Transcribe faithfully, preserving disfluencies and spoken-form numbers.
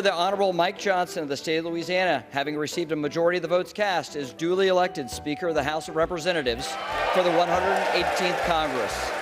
The Honorable Mike Johnson of the state of Louisiana, having received a majority of the votes cast, is duly elected Speaker of the House of Representatives for the one hundred eighteenth Congress.